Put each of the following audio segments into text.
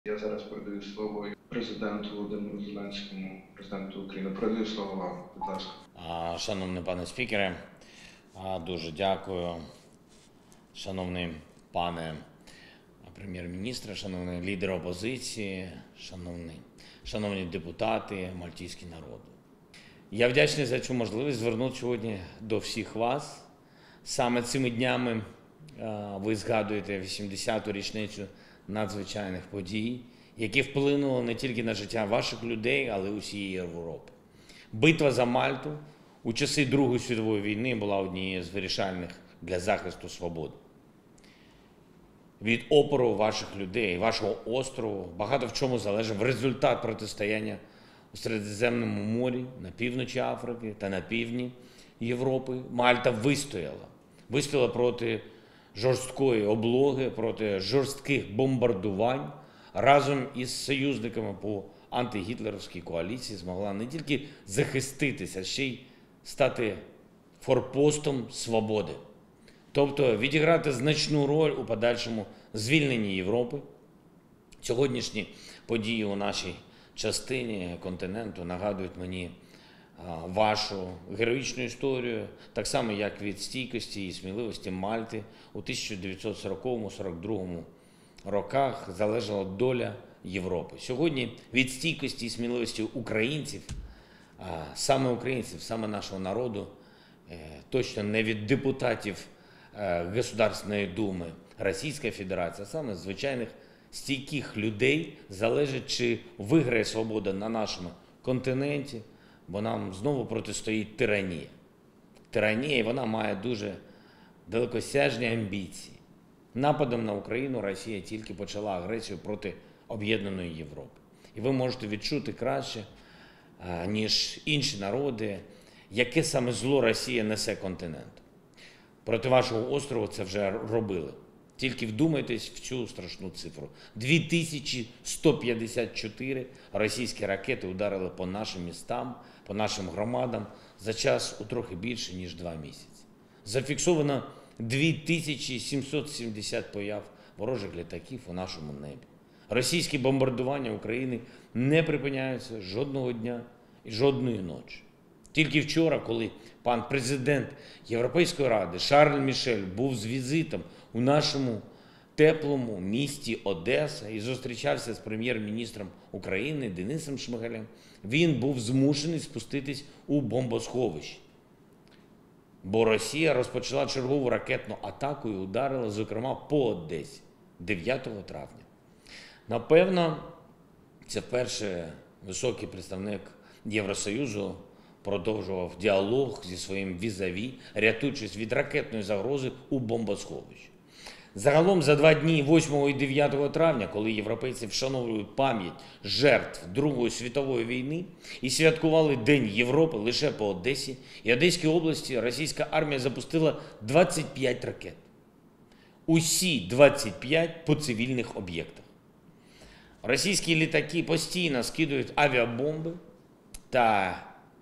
Я зараз передаю слово президенту Володимиру Зеленському, президенту України. Передаю слово вам, будь ласка. Шановний пане спікере, дуже дякую. Шановний пане прем'єр-міністре, шановний лідер опозиції, шановні депутати, мальтійський народ. Я вдячний за цю можливість звернути сьогодні до всіх вас. Саме цими днями ви згадуєте 80-ту річницю надзвичайних подій, які вплинули не тільки на життя ваших людей, але й усієї Європи. Битва за Мальту у часи Другої світової війни була однією з вирішальних для захисту свободи. Від опору ваших людей, вашого острову багато в чому залежав результат протистояння у Середземному морі, на півночі Африки та на півдні Європи. Мальта вистояла проти жорсткої облоги, проти жорстких бомбардувань. Разом із союзниками по антигітлерівській коаліції змогла не тільки захиститися, а ще й стати форпостом свободи. Тобто відіграти значну роль у подальшому звільненні Європи. Сьогоднішні події у нашій частині континенту нагадують мені вашу героїчну історію, так само, як від стійкості і сміливості Мальти у 1940-42 роках залежала доля Європи. Сьогодні від стійкості і сміливості українців, саме нашого народу, точно не від депутатів Государственної Думи Російської Федерації, а саме звичайних стійких людей залежить, чи виграє свобода на нашому континенті, бо нам знову протистоїть тиранія. Тиранія, і вона має дуже далекосяжні амбіції. Нападом на Україну Росія тільки почала агресію проти об'єднаної Європи. І ви можете відчути краще, ніж інші народи, яке саме зло Росія несе континенту. Проти вашого острову це вже робили. Тільки вдумайтесь в цю страшну цифру. 2154 російські ракети ударили по нашим містам, по нашим громадам за час у трохи більше, ніж 2 місяці. Зафіксовано 2770 появ ворожих літаків у нашому небі. Російські бомбардування України не припиняються жодного дня і жодної ночі. Тільки вчора, коли пан президент Європейської Ради Шарль Мішель був з візитом у нашому теплому місті Одеса і зустрічався з прем'єр-міністром України Денисом Шмигалем, він був змушений спуститись у бомбосховище. Бо Росія розпочала чергову ракетну атаку і ударила, зокрема, по Одесі 9 травня. Напевно, це вперше високий представник Євросоюзу продовжував діалог зі своїм візаві, рятуючись від ракетної загрози у бомбосховищі. Загалом за 2 дні, 8 і 9 травня, коли європейці вшановують пам'ять жертв Другої світової війни і святкували День Європи, лише по Одесі і Одеській області російська армія запустила 25 ракет. Усі 25 по цивільних об'єктах. Російські літаки постійно скидують авіабомби та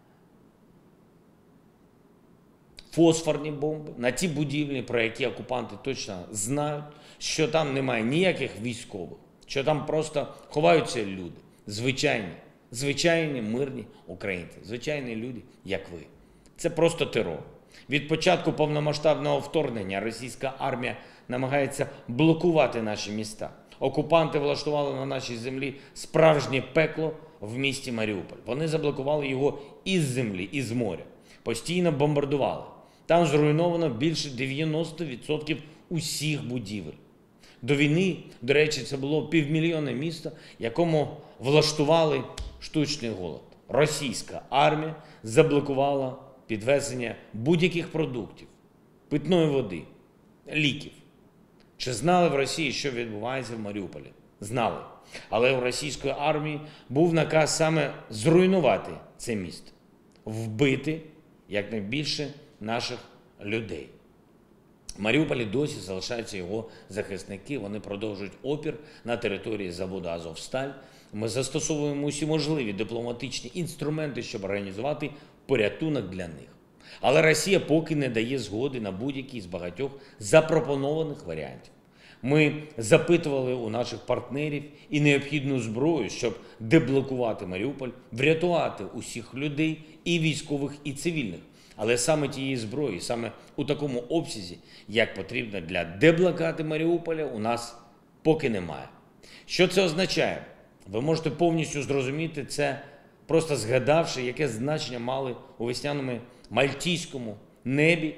фосфорні бомби на ті будівлі, про які окупанти точно знають, що там немає ніяких військових, що там просто ховаються люди, звичайні мирні українці, звичайні люди, як ви. Це просто терор. Від початку повномасштабного вторгнення російська армія намагається блокувати наші міста. Окупанти влаштували на нашій землі справжнє пекло в місті Маріуполь. Вони заблокували його із землі, із моря. Постійно бомбардували. Там зруйновано більше 90% усіх будівель. До війни, до речі, це було 500 000 місто, якому влаштували штучний голод. Російська армія заблокувала підвезення будь-яких продуктів, питної води, ліків. Чи знали в Росії, що відбувається в Маріуполі? Знали. Але у російської армії був наказ саме зруйнувати це місто, вбити якнайбільше наших людей. В Маріуполі досі залишаються його захисники, вони продовжують опір на території заводу «Азовсталь». Ми застосовуємо усі можливі дипломатичні інструменти, щоб організувати порятунок для них. Але Росія поки не дає згоди на будь-який з багатьох запропонованих варіантів. Ми запитували у наших партнерів і необхідну зброю, щоб деблокувати Маріуполь, врятувати усіх людей, і військових, і цивільних. Але саме тієї зброї, саме у такому обсязі, як потрібно для деблокади Маріуполя, у нас поки немає. Що це означає? Ви можете повністю зрозуміти це, просто згадавши, яке значення мали у весняному мальтійському небі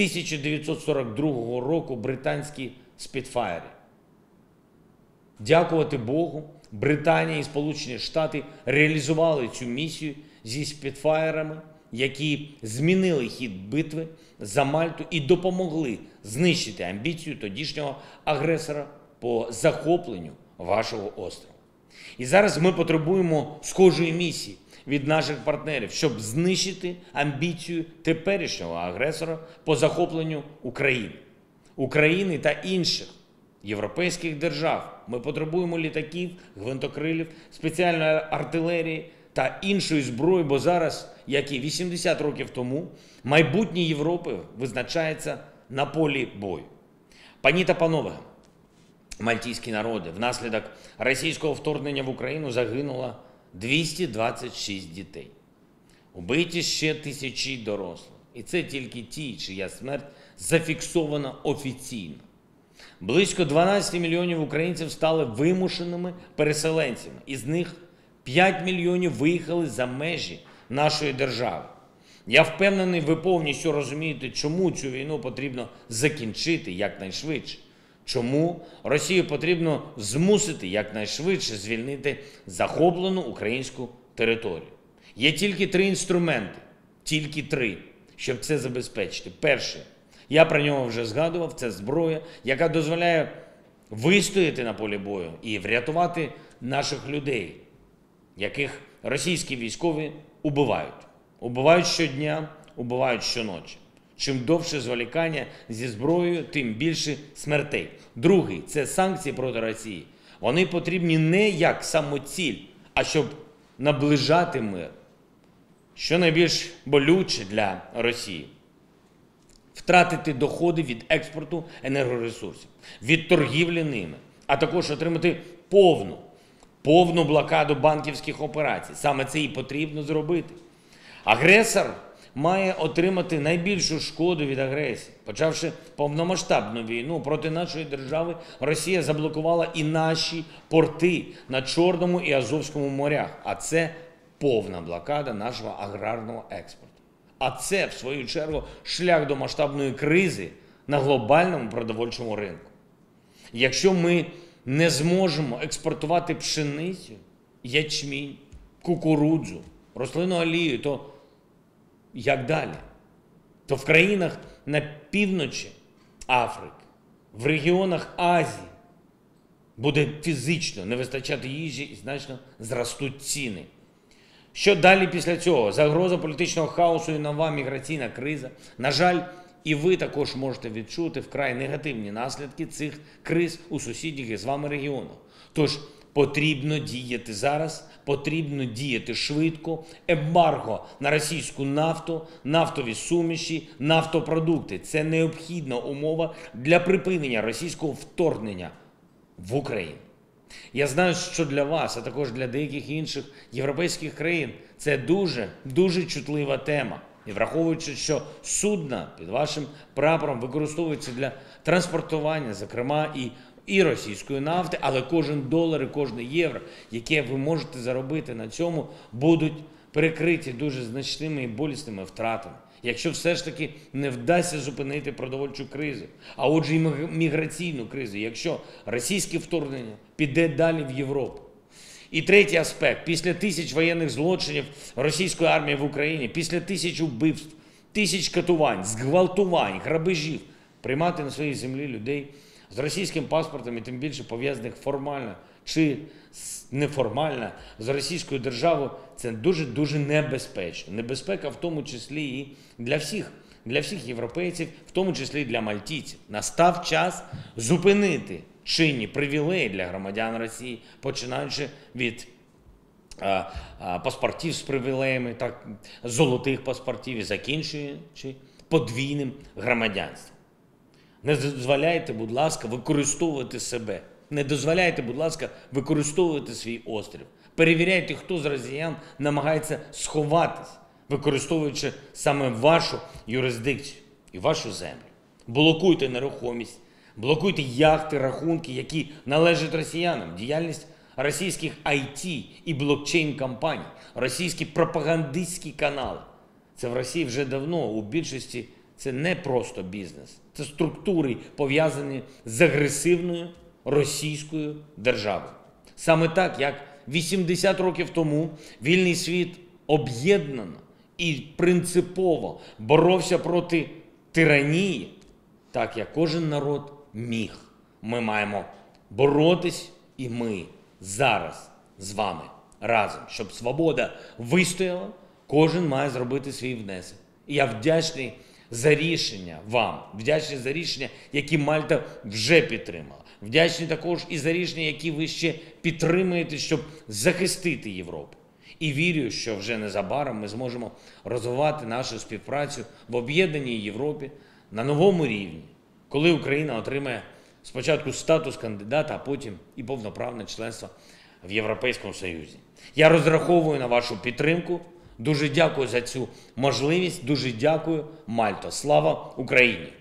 1942 року британські спітфайри. Дякувати Богу, Британія і Сполучені Штати реалізували цю місію зі спітфайрами, які змінили хід битви за Мальту і допомогли знищити амбіцію тодішнього агресора по захопленню вашого острова. І зараз ми потребуємо схожої місії від наших партнерів, щоб знищити амбіцію теперішнього агресора по захопленню України та інших європейських держав. Ми потребуємо літаків, гвинтокрилів, спеціальної артилерії та іншої зброї, бо зараз, як і 80 років тому, майбутнє Європи визначається на полі бою. Пані та панове, мальтійські народи, внаслідок російського вторгнення в Україну загинуло 226 дітей. Убиті ще тисячі дорослих. І це тільки ті, чия смерть зафіксована офіційно. Близько 12 мільйонів українців стали вимушеними переселенцями. Із них 5 мільйонів виїхали за межі нашої держави. Я впевнений, ви повністю розумієте, чому цю війну потрібно закінчити якнайшвидше. Чому Росію потрібно змусити якнайшвидше звільнити захоплену українську територію. Є тільки 3 інструменти, тільки 3, щоб це забезпечити. Перше, я про нього вже згадував, це зброя, яка дозволяє вистояти на полі бою і врятувати наших людей, яких російські військові убивають. Убивають щодня, убивають щоночі. Чим довше зволікання зі зброєю, тим більше смертей. Другий – це санкції проти Росії. Вони потрібні не як самоціль, а щоб наближати мир. Що найбільш болюче для Росії? Втратити доходи від експорту енергоресурсів, від торгівлі ними, а також отримати повну блокаду банківських операцій. Саме це і потрібно зробити. Агресор має отримати найбільшу шкоду від агресії. Почавши повномасштабну війну проти нашої держави, Росія заблокувала і наші порти на Чорному і Азовському морях. А це повна блокада нашого аграрного експорту. А це, в свою чергу, шлях до масштабної кризи на глобальному продовольчому ринку. Якщо ми не зможемо експортувати пшеницю, ячмінь, кукурудзу, рослинну олію, то як далі? То в країнах на півночі Африки, в регіонах Азії буде фізично не вистачати їжі і значно зростуть ціни. Що далі після цього? Загроза політичного хаосу і нова міграційна криза. На жаль, і ви також можете відчути вкрай негативні наслідки цих криз у сусідніх із вами регіонах. Тож потрібно діяти зараз, потрібно діяти швидко. Ембарго на російську нафту, нафтові суміші, нафтопродукти – це необхідна умова для припинення російського вторгнення в Україну. Я знаю, що для вас, а також для деяких інших європейських країн це дуже чутлива тема. І враховуючи, що судна під вашим прапором використовуються для транспортування, зокрема і російської нафти, але кожен долар і кожне євро, яке ви можете заробити на цьому, будуть перекриті дуже значними і болісними втратами. Якщо все ж таки не вдасться зупинити продовольчу кризу, а отже і міграційну кризу, якщо російське вторгнення піде далі в Європу. І третій аспект. Після тисяч воєнних злочинів російської армії в Україні, після тисяч вбивств, тисяч катувань, зґвалтувань, грабежів, приймати на своїй землі людей з російським паспортом і тим більше пов'язаних формально чи неформально з російською державою, це дуже небезпечно. Небезпека в тому числі і для всіх європейців, в тому числі і для мальтійців. Настав час зупинити чинні привілеї для громадян Росії, починаючи від паспортів з привілеями, так, золотих паспортів і закінчуючи подвійним громадянством. Не дозволяйте, будь ласка, використовувати себе. Не дозволяйте, будь ласка, використовувати свій острів. Перевіряйте, хто з росіян намагається сховатись, використовуючи саме вашу юрисдикцію і вашу землю. Блокуйте нерухомість, блокуйте яхти, рахунки, які належать росіянам, діяльність російських IT і блокчейн-компаній, російські пропагандистські канали. Це в Росії вже давно у більшості це не просто бізнес. Це структури, пов'язані з агресивною російською державою. Саме так, як 80 років тому вільний світ об'єднано і принципово боровся проти тиранії, так як кожен народ міг. Ми маємо боротись і ми зараз з вами разом. Щоб свобода вистояла, кожен має зробити свій внесок. І я вдячний за рішення вам, вдячний за рішення, які Мальта вже підтримала. Вдячний також і за рішення, які ви ще підтримуєте, щоб захистити Європу. І вірю, що вже незабаром ми зможемо розвивати нашу співпрацю в об'єднаній Європі на новому рівні, коли Україна отримає спочатку статус кандидата, а потім і повноправне членство в Європейському Союзі. Я розраховую на вашу підтримку. Дуже дякую за цю можливість. Дуже дякую, Мальто. Слава Україні!